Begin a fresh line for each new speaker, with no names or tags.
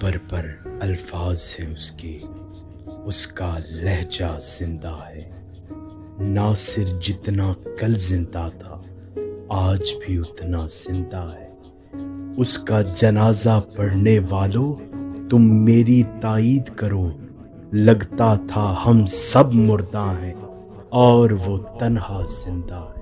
कब्र पर अल्फाज है उसके, उसका लहजा जिंदा है। नासिर जितना कल जिंदा था आज भी उतना जिंदा है। उसका जनाजा पढ़ने वालों तुम मेरी ताईद करो। लगता था हम सब मुर्दा हैं और वो तन्हा जिंदा है।